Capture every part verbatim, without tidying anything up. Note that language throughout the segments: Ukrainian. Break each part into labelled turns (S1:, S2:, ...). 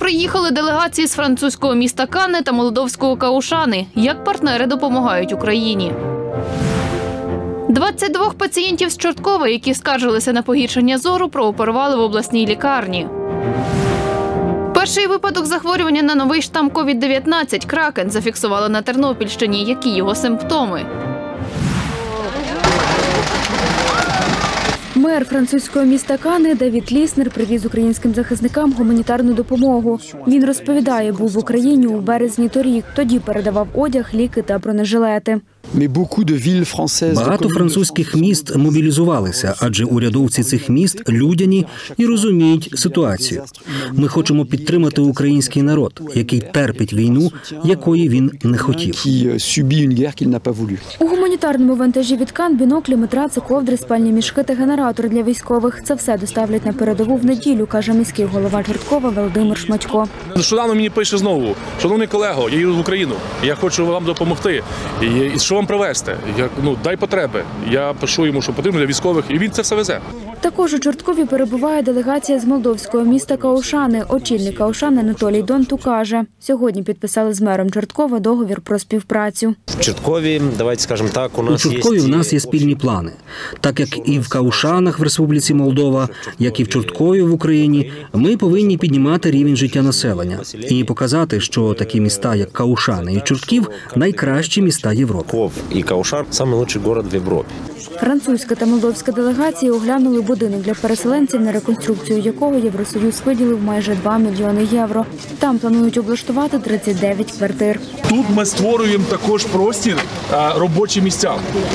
S1: приїхали делегації з французького міста Канне та молдовського Каушани. Як партнери допомагають Україні? двадцять два пацієнтів з Чорткова, які скаржилися на погіршення зору, прооперували в обласній лікарні. Перший випадок захворювання на новий штам ковід дев'ятнадцять – кракен – зафіксували на Тернопільщині. Які його симптоми?
S2: Мер французького міста Канне Давід Ліснер привіз українським захисникам гуманітарну допомогу. Він розповідає, був в Україні у березні торік. Тоді передавав одяг, ліки та бронежилети.
S3: Багато французьких міст мобілізувалися, адже урядовці цих міст людяні і розуміють ситуацію. Ми хочемо підтримати український народ, який терпить війну, якої він не хотів.
S2: У гуманітарному вантажі від Кан біноклі, матраци, ковдри, спальні мішки та генератор для військових. Це все доставлять на передову в неділю, каже міський голова Чорткова Володимир Шматько.
S4: Нещодавно мені пише знову: шановний колего, я їду в Україну, я хочу вам допомогти. І що вам привезти? Я, ну, дай потреби. Я пишу йому, що потрібно для військових, і він це все везе.
S2: Також у Чорткові перебуває делегація з молдовського міста Каушани. Очільник Каушани Анатолій Донту каже, сьогодні підписали з мером Чорткова договір про співпрацю.
S5: В Чорткові, давайте скажемо так, у нас
S3: у Чорткові
S5: є...
S3: в нас є спільні плани. Так як і в Каушанах в Республіці Молдова, як і в Чорткові в Україні, ми повинні піднімати рівень життя населення і показати, що такі міста, як Каушани і Чортків, найкращі міста Європи.
S5: І Каушан – найкращий город в Європі.
S2: Французька та молдовська делегації оглянули будинок для переселенців, на реконструкцію якого Євросоюз виділив майже два мільйони євро. Там планують облаштувати тридцять дев'ять квартир.
S4: Тут ми створюємо також простір, робочі місця.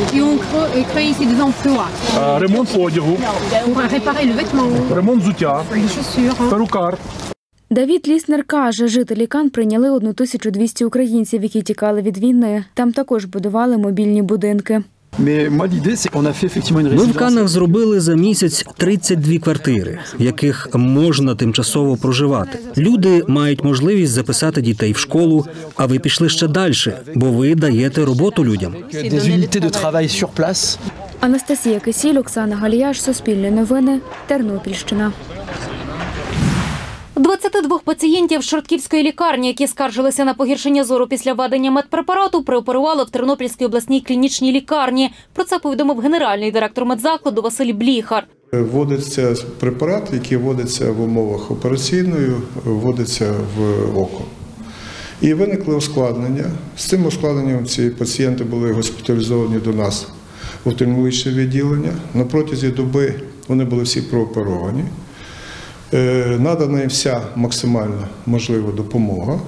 S4: Ремонт одягу, ремонт взуття, перукар.
S2: Давід Ліснер каже, жителі Кан прийняли тисячу двісті українців, які тікали від війни. Там також будували мобільні будинки.
S3: Ми в Каннах зробили за місяць тридцять дві квартири, в яких можна тимчасово проживати. Люди мають можливість записати дітей в школу, а ви пішли ще далі, бо ви даєте роботу людям.
S2: Анастасія Кисіль, Оксана Галіяш, Суспільне новини, Тернопільщина.
S6: двадцять два пацієнтів з Чортківської лікарні, які скаржилися на погіршення зору після введення медпрепарату, прооперували в Тернопільській обласній клінічній лікарні. Про це повідомив генеральний директор медзакладу Василь Бліхар.
S7: Вводиться препарат, який вводиться в умовах операційної, вводиться в око. І виникли ускладнення. З цим ускладненням ці пацієнти були госпіталізовані до нас в офтальмологічне відділення. На протязі доби вони були всі прооперовані. Надана їм вся максимальна можлива допомога.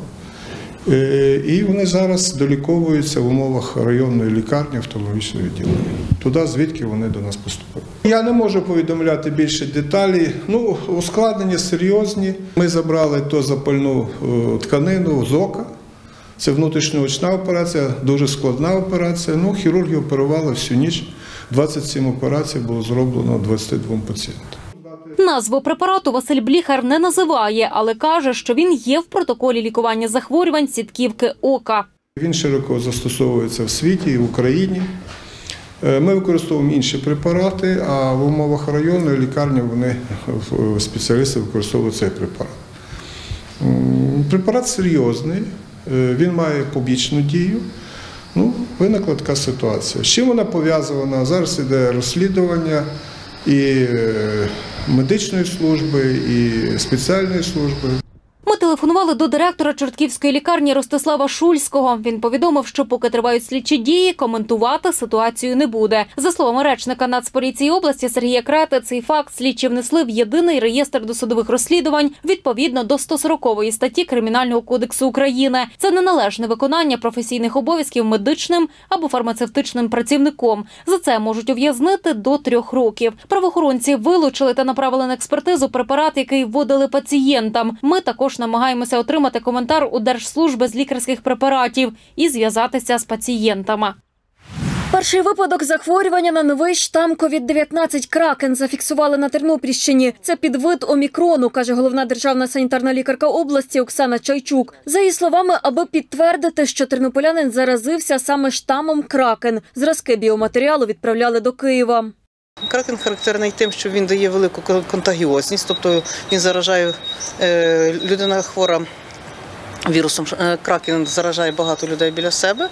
S7: І вони зараз доліковуються в умовах районної лікарні офтальмологічного відділення. Туди, звідки вони до нас поступили. Я не можу повідомляти більше деталей. Ну, ускладнення серйозні. Ми забрали то запальну тканину з ока. Це внутрішньоочна операція, дуже складна операція. Ну, хірурги оперували всю ніч. двадцять сім операцій було зроблено двадцяти двом пацієнтам.
S6: Назву препарату Василь Бліхар не називає, але каже, що він є в протоколі лікування захворювань сітківки ока.
S7: Він широко застосовується в світі і в Україні. Ми використовуємо інші препарати, а в умовах районної лікарні вони, спеціалісти, використовують цей препарат. Препарат серйозний, він має побічну дію. Ну, виникла така ситуація. З чим вона пов'язана? Зараз йде розслідування і медичної служби, і спеціальної служби.
S6: Ми телефонували до директора Чортківської лікарні Ростислава Шульського. Він повідомив, що поки тривають слідчі дії, коментувати ситуацію не буде. За словами речника Нацполіції області Сергія Крети, цей факт слідчі внесли в єдиний реєстр досудових розслідувань відповідно до сто сорокової статті Кримінального кодексу України. Це неналежне виконання професійних обов'язків медичним або фармацевтичним працівником. За це можуть ув'язнити до трьох років. Правоохоронці вилучили та направили на експертизу препарат, який вводили пацієнтам. Ми також намагаємося отримати коментар у Держслужби з лікарських препаратів і зв'язатися з пацієнтами.
S8: Перший випадок захворювання на новий штам ковід дев'ятнадцять кракен зафіксували на Тернопільщині. Це підвид омікрону, каже головна державна санітарна лікарка області Оксана Чайчук. За її словами, аби підтвердити, що тернополянин заразився саме штамом кракен, зразки біоматеріалу відправляли до Києва.
S9: Кракен характерний тим, що він дає велику контагіозність, тобто він заражає, людина хвора вірусом кракен заражає багато людей біля себе,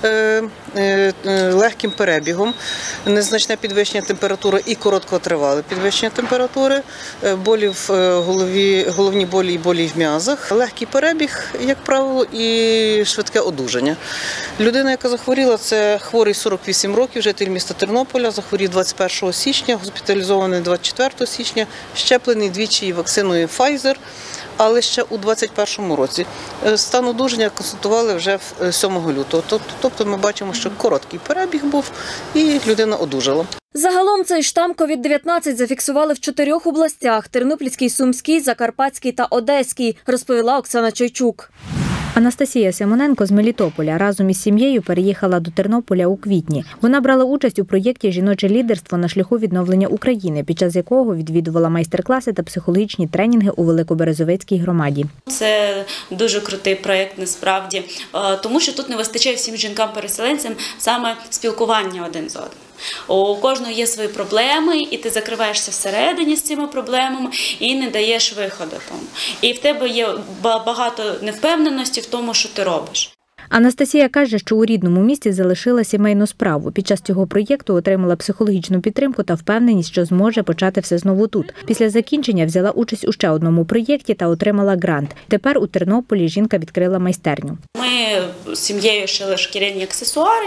S9: легким перебігом, незначне підвищення температури і короткотривале підвищення температури, болі в голові, головні болі і болі в м'язах, легкий перебіг, як правило, і швидке одужання. Людина, яка захворіла, це хворий сорок вісім років, житель міста Тернополя, захворів двадцять першого січня, госпіталізований двадцять четвертого січня, щеплений двічі вакциною Pfizer, але ще у двадцять першому році. Стан одужання констатували вже сьомого лютого. Тобто ми бачимо, що короткий перебіг був і людина одужала.
S8: Загалом цей штам ковід дев'ятнадцять зафіксували в чотирьох областях – Тернопільській, Сумській, Закарпатській та Одеській, розповіла Оксана Чайчук.
S2: Анастасія Симоненко з Мелітополя разом із сім'єю переїхала до Тернополя у квітні. Вона брала участь у проєкті «Жіноче лідерство на шляху відновлення України», під час якого відвідувала майстер-класи та психологічні тренінги у Великоберезовицькій громаді.
S10: Це дуже крутий проєкт насправді, тому що тут не вистачає всім жінкам-переселенцям саме спілкування один з одним. У кожного є свої проблеми, і ти закриваєшся всередині з цими проблемами і не даєш виходу тому. І в тебе є багато невпевненості в тому, що ти робиш.
S2: Анастасія каже, що у рідному місті залишила сімейну справу. Під час цього проєкту отримала психологічну підтримку та впевненість, що зможе почати все знову тут. Після закінчення взяла участь у ще одному проєкті та отримала грант. Тепер у Тернополі жінка відкрила майстерню.
S10: Ми з сім'єю шили шкіряні аксесуари,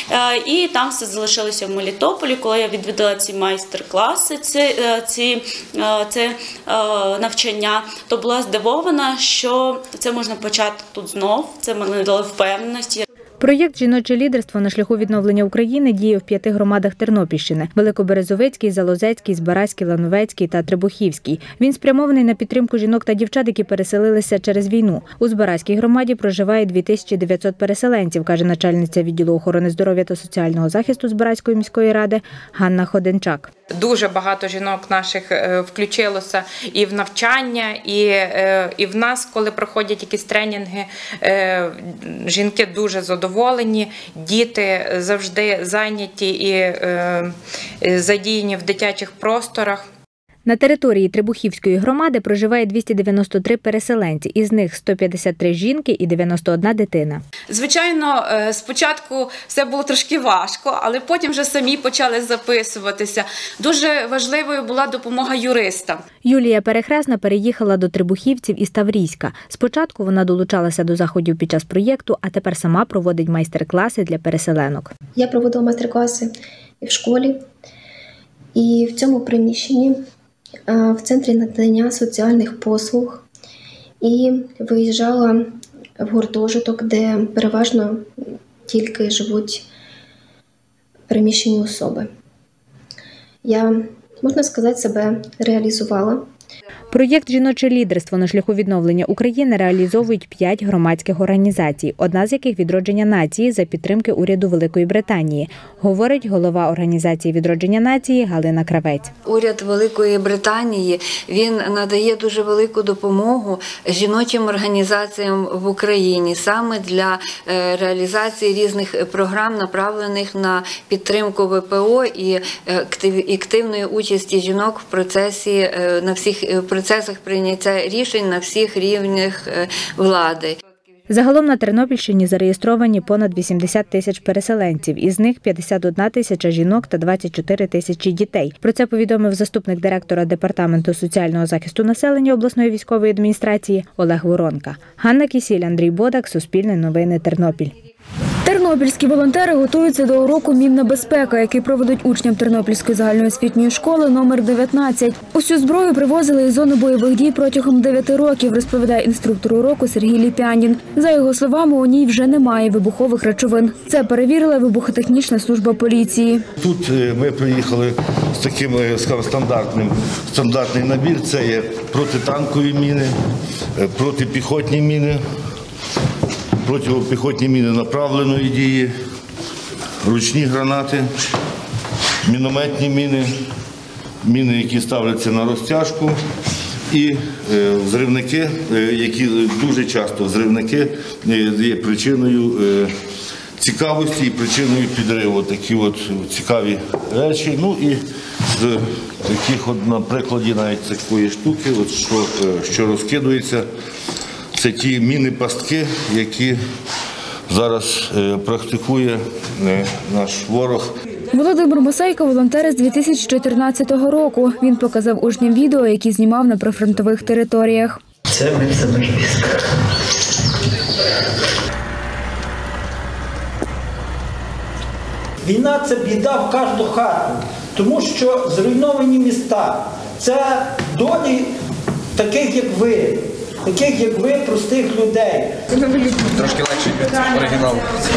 S10: і там все залишилося в Мелітополі. Коли я відвідала ці майстер-класи, ці, ці, це навчання, то була здивована, що це можна почати тут знов, це мене дало впевненості.
S2: Проєкт «Жіноче лідерство на шляху відновлення України» діє в п'яти громадах Тернопільщини – Великоберезовицькій, Залозецькій, Збаразькій, Лановецькій та Требухівській. Він спрямований на підтримку жінок та дівчат, які переселилися через війну. У Збаразькій громаді проживає дві тисячі дев'ятсот переселенців, каже начальниця відділу охорони здоров'я та соціального захисту Збаразької міської ради Ганна Ходенчак.
S11: Дуже багато жінок наших включилося і в навчання, і, і в нас, коли проходять якісь тренінги, жінки дуже задоволені, діти завжди зайняті і задіяні в дитячих просторах.
S2: На території Требухівської громади проживає двісті дев'яносто три переселенці, із них сто п'ятдесят три жінки і дев'яносто одна дитина.
S11: Звичайно, спочатку все було трошки важко, але потім вже самі почали записуватися. Дуже важливою була допомога юриста.
S2: Юлія Перехресна переїхала до Требухівців із Таврійська. Спочатку вона долучалася до заходів під час проєкту, а тепер сама проводить майстер-класи для переселенок.
S12: Я проводила майстер-класи і в школі, і в цьому приміщенні в центрі надання соціальних послуг, і виїжджала в гуртожиток, де переважно тільки живуть переміщені особи. Я, можна сказати, себе реалізувала.
S2: Проєкт «Жіноче лідерство на шляху відновлення України» реалізовують п'ять громадських організацій, одна з яких «Відродження нації» за підтримки уряду Великої Британії, говорить голова організації «Відродження нації» Галина Кравець.
S13: Уряд Великої Британії, він надає дуже велику допомогу жіночим організаціям в Україні саме для реалізації різних програм, направлених на підтримку ВПО і активної участі жінок в процесі на всіх процесах прийняття рішень на всіх рівнях влади.
S2: Загалом на Тернопільщині зареєстровані понад вісімдесят тисяч переселенців, із них п'ятдесят одна тисяча жінок та двадцять чотири тисячі дітей. Про це повідомив заступник директора Департаменту соціального захисту населення обласної військової адміністрації Олег Воронка. Ганна Кісіль, Андрій Бодак, Суспільне новини, Тернопіль. Тернопільські волонтери готуються до уроку «Мінна безпека», який проведуть учням Тернопільської загальноосвітньої школи номер дев'ятнадцять. Усю зброю привозили із зони бойових дій протягом дев'яти років, розповідає інструктор уроку Сергій Ліпянін. За його словами, у ній вже немає вибухових речовин. Це перевірила вибухотехнічна служба поліції.
S14: Тут ми приїхали з таким, скажімо, стандартним стандартний набір. Це є протитанкові міни, протипіхотні міни, протипіхотні міни направленої дії, ручні гранати, мінометні міни, міни, які ставляться на розтяжку, і взривники, які дуже часто взривники є причиною цікавості і причиною підриву. Такі от цікаві речі. Ну і з таких, от, на прикладі навіть такої штуки, от, що, що розкидується, це ті міни-пастки, які зараз практикує наш ворог.
S2: Володимир Мосейко – волонтер з дві тисячі чотирнадцятого року. Він показав учням відео, які знімав на прифронтових територіях.
S15: Це ми самі війська. Війна – це біда в кожну хату, тому що зруйновані міста – це долі таких, як ви, таких, як ви, простих людей.
S16: Трошки легше від оригіналу.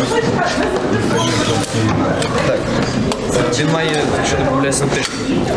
S16: Так. Він має, якщо не помиляюся, на тиждень.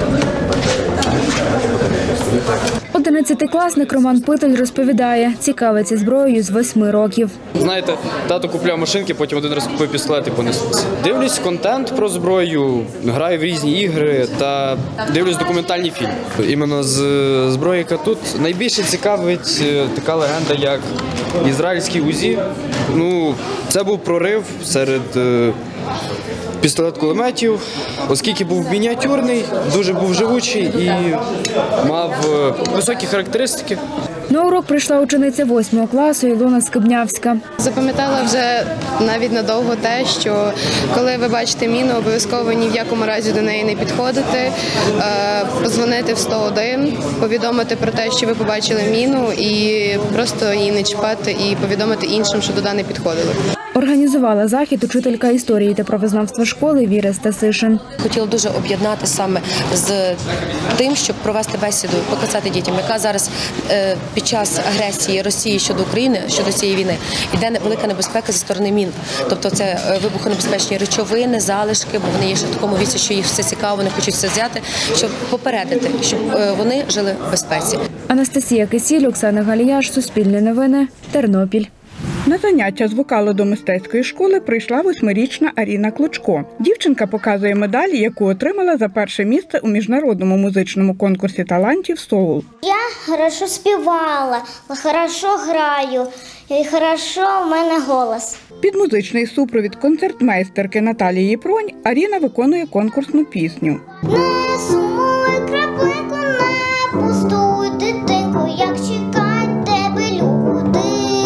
S2: Одинадцятикласник Роман Питель розповідає, цікавиться зброєю з восьми років.
S17: Знаєте, тато купляв машинки, потім один раз купив пістолет і понеслося. Дивлюсь контент про зброю, граю в різні ігри та дивлюсь документальні фільми. Іменно з зброї, яка тут, найбільше цікавить така легенда, як ізраїльський УЗІ. Ну, це був прорив серед пістолет-кулеметів, оскільки був мініатюрний, дуже був живучий і мав високі характеристики.
S2: На урок прийшла учениця восьмого класу Ілона Скибнявська.
S18: Запам'ятала вже навіть надовго те, що коли ви бачите міну, обов'язково ні в якому разі до неї не підходити, подзвонити в сто один, повідомити про те, що ви побачили міну, і просто її не чіпати і повідомити іншим, що туди не підходили.
S2: Організувала захід учителька історії та правознавства школи Віра Стасишин.
S19: Хотіла дуже об'єднати саме з тим, щоб провести бесіду, показати дітям, яка зараз під час агресії Росії щодо України, щодо цієї війни, йде велика небезпека зі сторони мін. Тобто це вибухонебезпечні речовини, залишки, бо вони є ще в такому віці, що їх все цікаво, вони хочуть все взяти, щоб попередити, щоб вони жили в безпеці.
S2: Анастасія Кисіль, Оксана Галіяш, Суспільне новини, Тернопіль.
S20: На заняття з вокалу до мистецької школи прийшла восьмирічна Аріна Клочко. Дівчинка показує медаль, яку отримала за перше місце у міжнародному музичному конкурсі талантів «Соул».
S21: Я хорошо співала, хорошо граю, і хорошо в мене голос.
S20: Під музичний супровід концертмейстерки Наталії Пронь Аріна виконує конкурсну пісню.
S21: Не сумуй, краплинку, не пустуй, дитинку, як чекають тебе люди.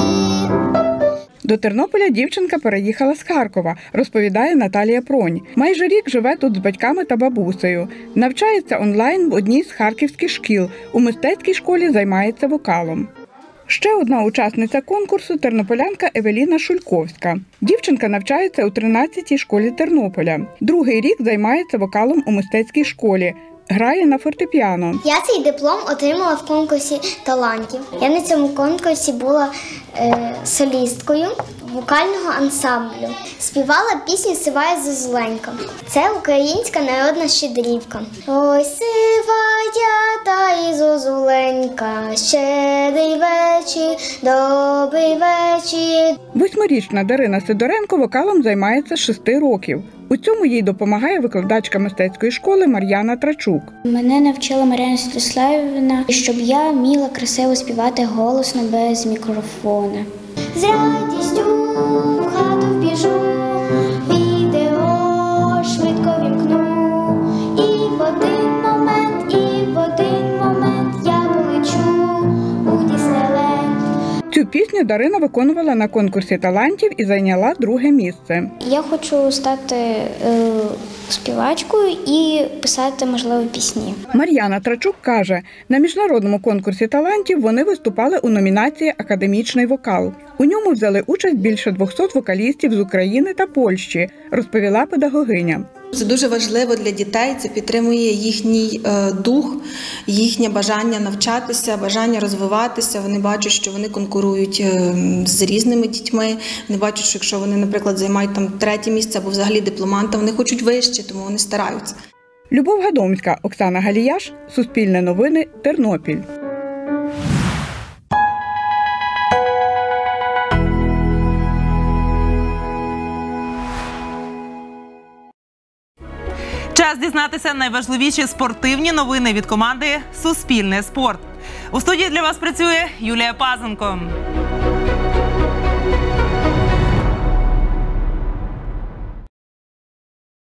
S20: До Тернополя дівчинка переїхала з Харкова, розповідає Наталія Пронь. Майже рік живе тут з батьками та бабусею. Навчається онлайн в одній з харківських шкіл. У мистецькій школі займається вокалом. Ще одна учасниця конкурсу – тернополянка Евеліна Шульковська. Дівчинка навчається у тринадцятій школі Тернополя. Другий рік займається вокалом у мистецькій школі. Грає на фортепіано.
S21: Я цей диплом отримала в конкурсі талантів. Я на цьому конкурсі була е, солісткою вокального ансамблю. Співала пісню «Сивая зозуленька». Це українська народна щедрівка. Ой, сивая та і зозуленька, щедрий вечір, добрий вечір.
S20: Восьмирічна Дарина Сидоренко вокалом займається з шести років. У цьому їй допомагає викладачка мистецької школи Мар'яна Трачук.
S21: Мене навчила Мар'яна Святославівна, щоб я вміла красиво співати голосно без мікрофона. З радістю в хату вбіжу, відео швидко вімкну. І в один момент, і в один момент я полечу у Діснейленд.
S20: Цю пісню Дарина виконувала на конкурсі талантів і зайняла друге місце.
S21: Я хочу стати е, співачкою і писати, можливо, пісні.
S20: Мар'яна Трачук каже, на міжнародному конкурсі талантів вони виступали у номінації «Академічний вокал». У ньому взяли участь більше двохсот вокалістів з України та Польщі, розповіла педагогиня.
S22: Це дуже важливо для дітей, це підтримує їхній е, дух, їхнє бажання навчатися, бажання розвиватися. Вони бачать, що вони конкурують е, з різними дітьми. Вони бачать, що якщо вони, наприклад, займають там третє місце або взагалі дипломанта, вони хочуть вище, тому вони стараються.
S20: Любов Гадомська, Оксана Галіяш, Суспільне новини, Тернопіль.
S23: Час дізнатися найважливіші спортивні новини від команди «Суспільне спорт». У студії для вас працює Юлія Пазенко.